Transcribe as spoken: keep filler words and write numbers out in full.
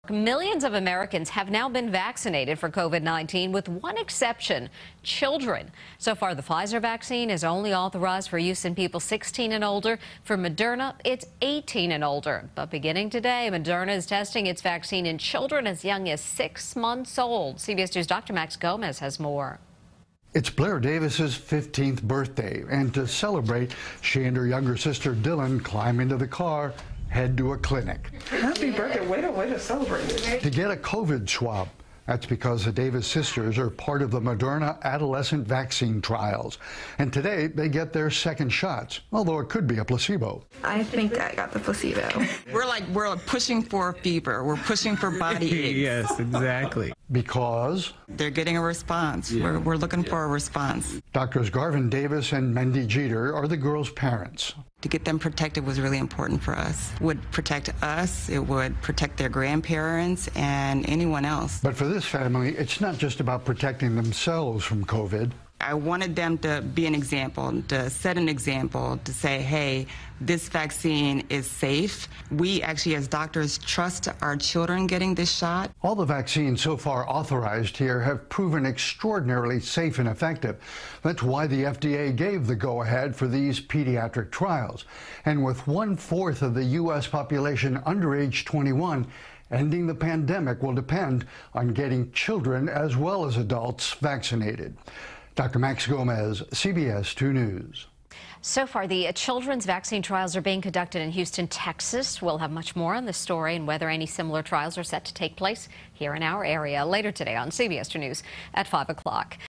Millions of Americans have now been vaccinated for COVID nineteen, with one exception: children. So far, the Pfizer vaccine is only authorized for use in people sixteen and older. For Moderna, it's eighteen and older. But beginning today, Moderna is testing its vaccine in children as young as six months old. C B S News' Doctor Max Gomez has more. It's Blair Davis's fifteenth birthday, and to celebrate, she and her younger sister Dylan climb into the car, head to a clinic. Happy birthday. Way to, way to celebrate it. To get a COVID swab. That's because the Davis sisters are part of the Moderna adolescent vaccine trials. And today, they get their second shots, although it could be a placebo. I think I got the placebo. We're like, we're pushing for fever. We're pushing for body aches. Yes, exactly. Because They're getting a response. Yeah. We're, we're looking yeah. for a response. Doctors Garvin Davis and Mendy Jeter are the girls' parents. To get them protected was really important for us. It would protect us, it would protect their grandparents and anyone else. But for this family, it's not just about protecting themselves from COVID. I wanted them to be an example, to set an example, to say, hey, this vaccine is safe. We actually, as doctors, trust our children getting this shot. All the vaccines so far authorized here have proven extraordinarily safe and effective. That's why the F D A gave the go-ahead for these pediatric trials. And with one-fourth of the U S population under age twenty-one, ending the pandemic will depend on getting children as well as adults vaccinated. Doctor Max Gomez, C B S two News. So far, the children's vaccine trials are being conducted in Houston, Texas. We'll have much more on this story and whether any similar trials are set to take place here in our area later today on C B S two News at five o'clock.